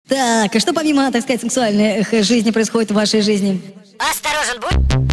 Так, а что помимо, так сказать, сексуальной жизни происходит в вашей жизни? Осторожен будь!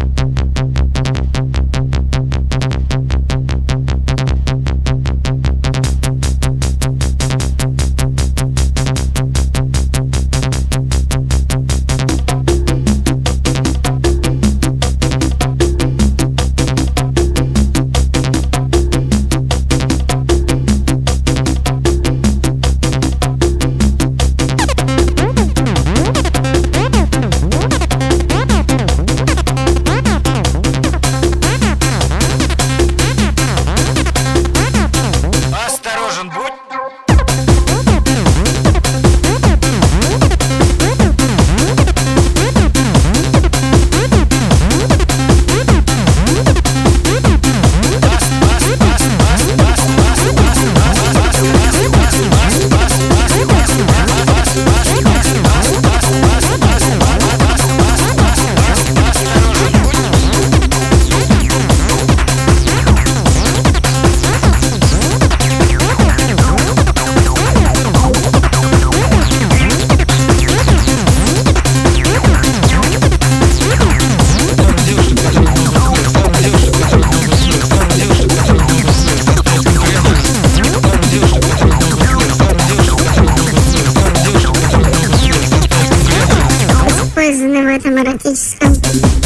В этом эротическом.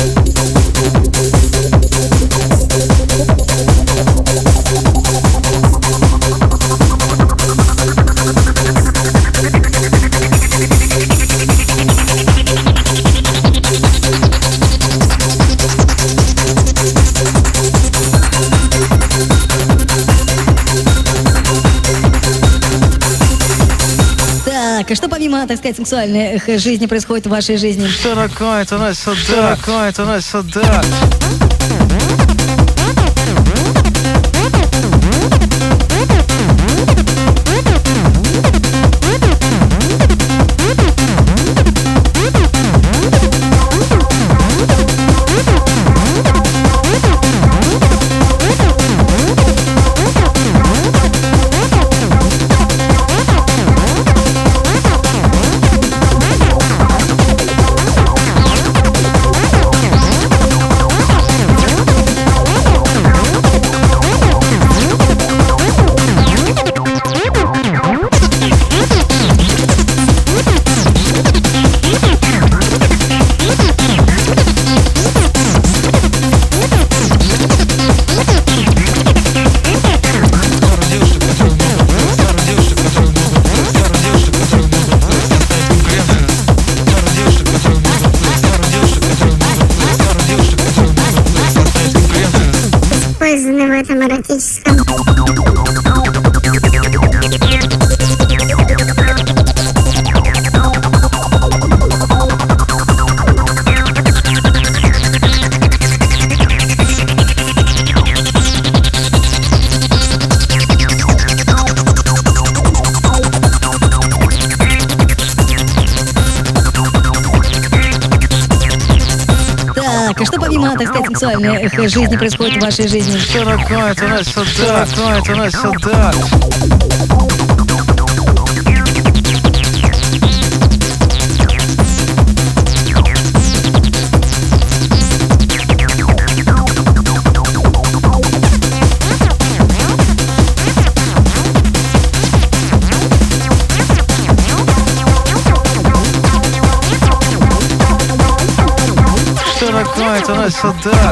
Так, а что помимо, так сказать, сексуальной жизни происходит в вашей жизни? Что такое? Туда-сюда, туда-сюда. В этом эротическом. Так, а что помимо, так сказать, сексуальной жизни происходит в вашей жизни? Что такое? Туда-сюда, туда-сюда. Что такое? Туда-сюда.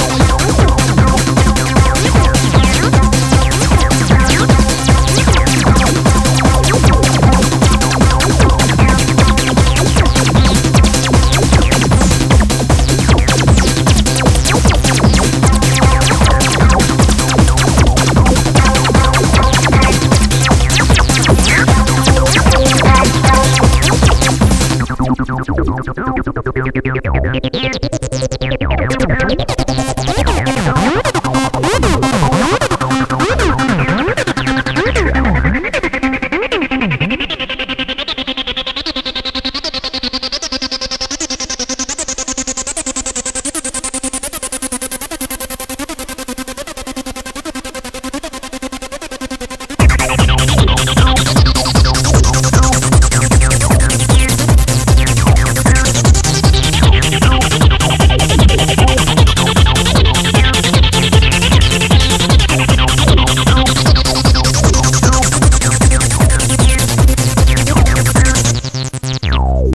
Thank you.